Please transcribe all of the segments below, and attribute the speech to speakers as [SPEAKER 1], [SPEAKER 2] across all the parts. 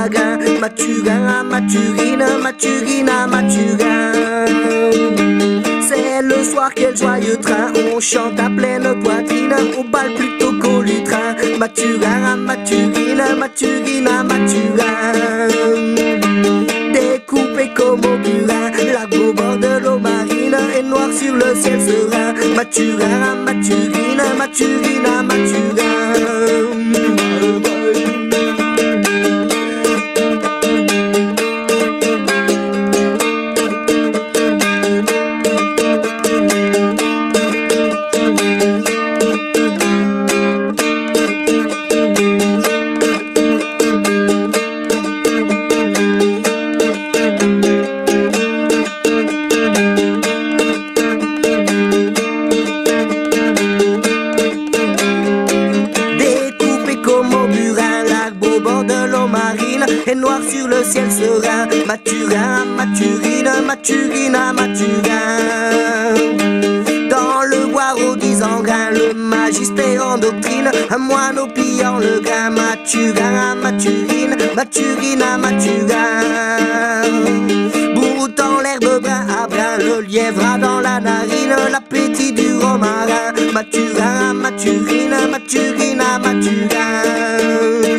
[SPEAKER 1] chagrin. Mathurin, Mathurine, Mathurine, Mathurin. C'est le soir, quel joyeux train. On chante à pleine poitrine, au bal plutôt qu'au lutrin. Mathurin, Mathurine, Mathurine, Mathurin. Découpé comme au burin, l'arbre au bord de l'eau marine et noir sur le ciel serein. Mathurin, Mathurine, Mathurine, Mathurin. Et noir sur le ciel serein. Mathurin, Mathurine, Mathurine, Mathurin. Dans le boireau disant grain, le magistère en doctrine, un moine pillant le grain. Mathurin, Mathurine, Mathurine, Mathurin. Broutant l'herbe brin à brin, le lièvre a dans la narine l'appétit du romarin. Mathurin, Mathurine, Mathurine, Mathurin.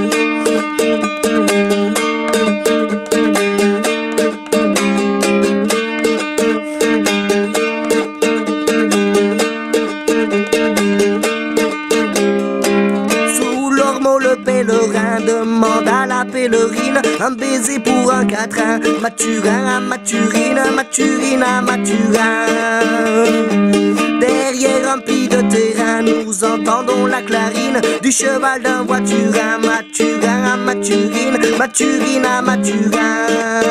[SPEAKER 1] Le pèlerin demande à la pèlerine un baiser pour un quatrain. Mathurin, Mathurine, Mathurine, Mathurin. Derrière un pli de terrain, nous entendons la clarine du cheval d'un voiturin. Mathurin, Mathurine, Mathurine, Mathurin.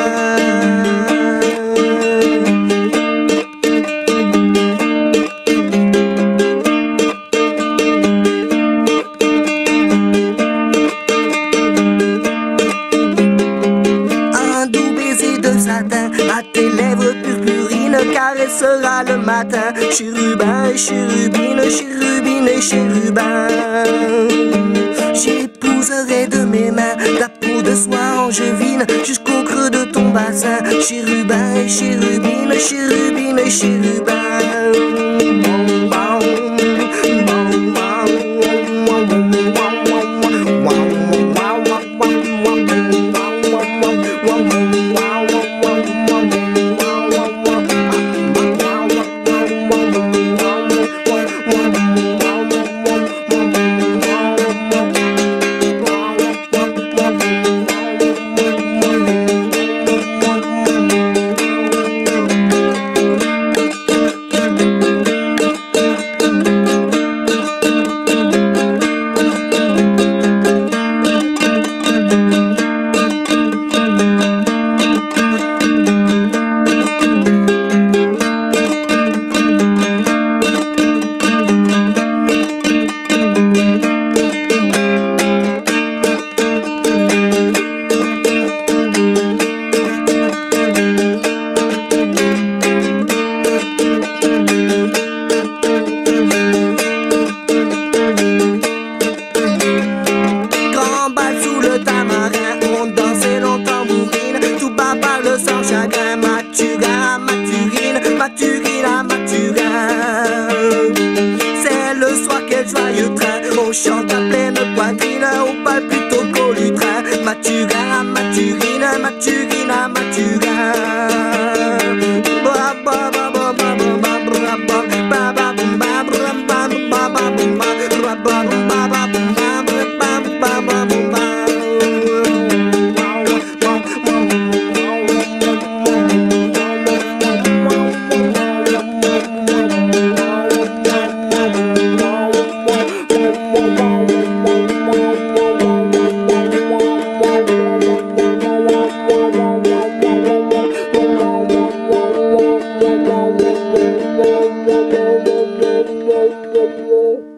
[SPEAKER 1] À tes lèvres purpurines caressera le matin. Chérubin et chérubine, chérubine et chérubin. J'épouserai de mes mains ta peau de soie angevine jusqu'au creux de ton bassin. Chérubin et chérubine, chérubine et chérubin. Sans chagrin, Mathurin, Mathurine, Mathurine, Mathurin. C'est le soir, quel joyeux train. On chante à pleine poitrine, on parle plutôt qu'au lutrin. Mathurin, Mathurine, Mathurine, Mathurin.
[SPEAKER 2] Yeah.